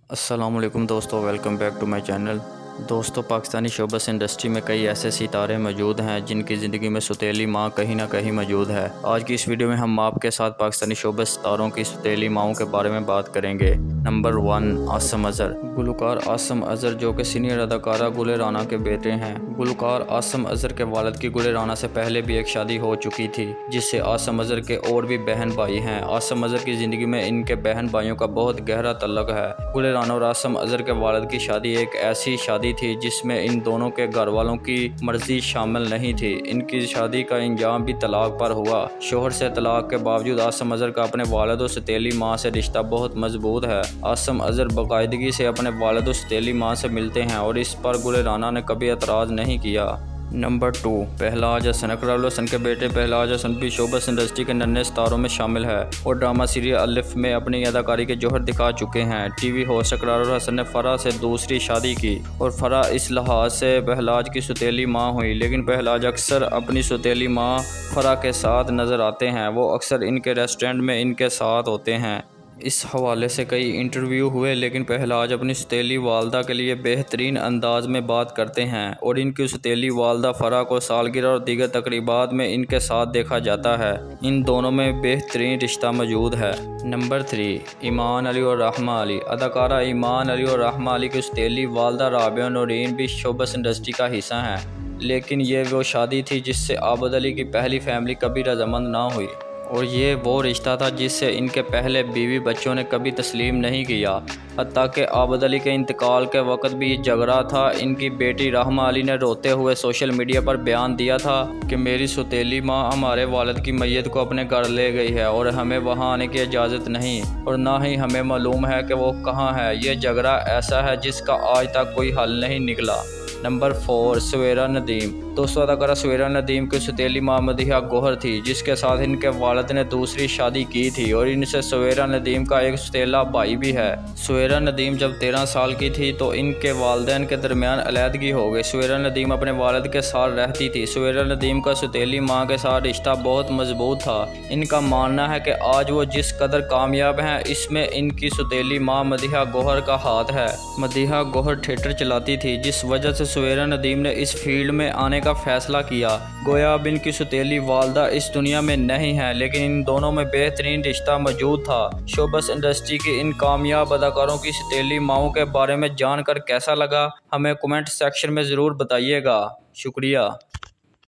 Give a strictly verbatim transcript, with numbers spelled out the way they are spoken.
अस्सलामुअलैकुम दोस्तों, welcome back to my channel. दोस्तों, पाकिस्तानी शोबिज़ इंडस्ट्री में कई ऐसे सितारे मौजूद हैं जिनकी ज़िंदगी में सौतेली माँ कहीं ना कहीं मौजूद है। आज की इस वीडियो में हम आपके साथ पाकिस्तानी शोबिज़ सितारों की सौतेली माँओं के बारे में बात करेंगे। Number one, Asim Azhar. गुलकार आसम अज़हर जो कि सीनियर अदाकारा गुल राना के बेटे हैं। गुलकार आसम अज़हर के वालिद की गुल राना से पहले भी एक शादी हो चुकी थी, जिससे आसम अज़हर के और भी बहन भाई हैं। आसम अज़हर की ज़िंदगी में इनके बहन भाइयों का बहुत गहरा तल्लुक़ है। गुल राना और आसम अज़हर के वालिद की शादी एक ऐसी शादी थी जिसमें इन दोनों के घर वालों की मर्जी शामिल नहीं थी। इनकी शादी का इंजाम भी तलाक पर हुआ। शोहर से तलाक के बावजूद आसम अज़हर का अपने वालिद और सौतेली माँ से रिश्ता बहुत मजबूत है। आसम अज़हर बाकायदगी से अपने वालिद और सौतेली माँ से मिलते हैं और इस पर गुल राना ने कभी एतराज़ नहीं किया। Number two, Pahlaj Hassan. अकरारुल हसन के बेटे पहलाज हसन भी शोबिज़ इंडस्ट्री के नन्हे सितारों में शामिल है और ड्रामा सीरियल अलिफ में अपनी अदाकारी के जौहर दिखा चुके हैं। टीवी होस्ट अकरारुल हसन ने फराह से दूसरी शादी की और फराह इस लिहाज से पहलाज की सौतेली माँ हुई, लेकिन पहलाज अक्सर अपनी सौतेली माँ फराह के साथ नज़र आते हैं। वो अक्सर इनके रेस्टोरेंट में इनके साथ होते हैं। इस हवाले से कई इंटरव्यू हुए, लेकिन पहलाज अपनी सौतेली वालदा के लिए बेहतरीन अंदाज में बात करते हैं और इनकी सौतेली वालदा फराह को सालगिरह और दीगर तकरीबात में इनके साथ देखा जाता है। इन दोनों में बेहतरीन रिश्ता मौजूद है। नंबर थ्री, ईमान अली और रहमा अली। अदाकारा ईमान अली और रहमा अली की सौतेली वालदा राबिया नूरीन भी शोबिज़ इंडस्ट्री का हिस्सा हैं, लेकिन ये वो शादी थी जिससे आबद अली की पहली फैमिली कभी रजामंद ना हुई और ये वो रिश्ता था जिससे इनके पहले बीवी बच्चों ने कभी तस्लीम नहीं किया। हत्ता कि आबद अली के इंतकाल के वक्त भी झगड़ा था। इनकी बेटी रहमा अली ने रोते हुए सोशल मीडिया पर बयान दिया था कि मेरी सौतेली माँ हमारे वालिद की मैयत को अपने घर ले गई है और हमें वहाँ आने की इजाज़त नहीं और ना ही हमें मालूम है कि वो कहाँ है। ये झगड़ा ऐसा है जिसका आज तक कोई हल नहीं निकला। Number four, Sawera Nadeem. दोस्तों, अदाकारा सवेरा नदीम की सौतेली माँ मदीहा गौहर थी, जिसके साथ इनके वालिद ने दूसरी शादी की थी और इनसे सवेरा नदीम का एक सौतेला भाई भी है। सवेरा नदीम जब तेरह साल की थी तो इनके वालिदैन के दरमियान अलहदगी हो गई। सवेरा नदीम अपने वालिद के साथ रहती थी। सवेरा नदीम का सौतेली माँ के साथ रिश्ता बहुत मजबूत था। इनका मानना है कि आज वो जिस कदर कामयाब हैं, इसमें इनकी सौतेली माँ मदीहा गौहर का हाथ है। मदीहा गौहर थिएटर चलाती थी, जिस वजह से सवेरा नदीम ने इस फील्ड में आने का फैसला किया। गोया अब इनकी सौतेली वालदा इस दुनिया में नहीं है, लेकिन इन दोनों में बेहतरीन रिश्ता मौजूद था। शोबिज़ इंडस्ट्री की इन कामयाब अदाकारों की सौतेली माँओं के बारे में जानकर कैसा लगा, हमें कमेंट सेक्शन में ज़रूर बताइएगा। शुक्रिया।